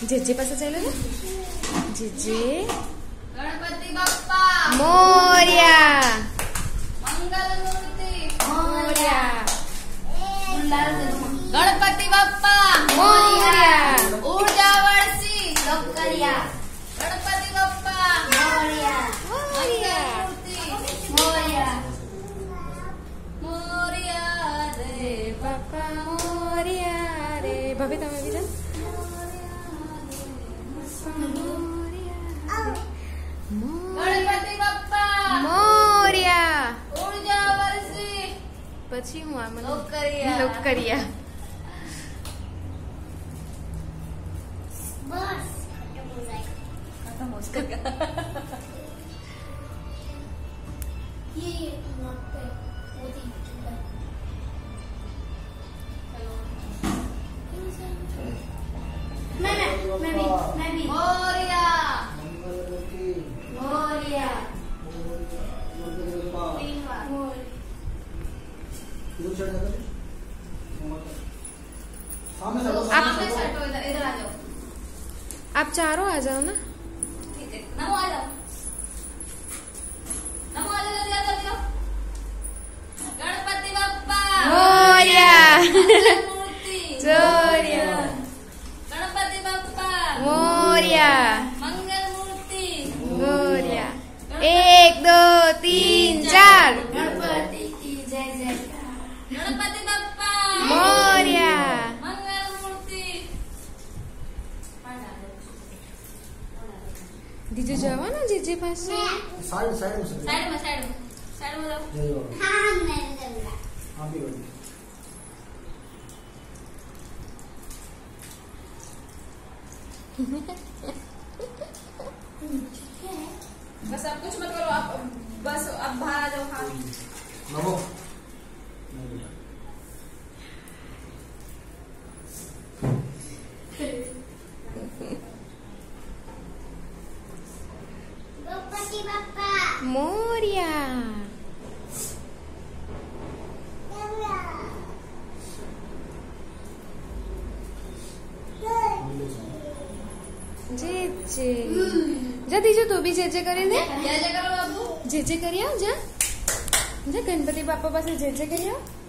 JJ पास चलो ना जेजे गणपति बप्पा मोरया मंगल मूर्ति मोरया गणपति बप्पा मोरया ऊर्जा वर्षी लोकरिया गणपति बप्पा मोरिया मोरया मूर्ति मोरिया मोरिया रे बापा मोरया रे भाभी तमे भी जान गणपति बप्पा मोरया ऊर्जा वर्षी પછી હું આ મને लोकरिया લોકરિયા बस खत्म हो उसका ये वहाँ पे मोदी मैं भी मोरिया मोरिया तीन बार सामने सटो इधर आ जाओ आप चारों आ जाओ ना ठीक है नमो आ जाओ नमो आ जाओ जल्दी आ जाओ गणपति बप्पा मोरया मूर्ति जोरिया गणपति बप्पा मोरया मंगल मूर्ति मोरया 1 2 3 4 गणपति की जय जयकार गणपति बप्पा मोरया मंगल मूर्ति जीजू जाओ ना जीजे पास से साइड साइड में साइड में जाओ जय हो हाँ मैं जरूर आप भी बढ़िए बस अब कुछ मत करो आप बस अब बाहर आ जाओ हाँ नमो गणपति बप्पा मोरया जेजे जा दीजू तू भी जेजे करे ने जय जय करो बाबू जेजे करिया जा जा गणपति बापा पास जेजे करिया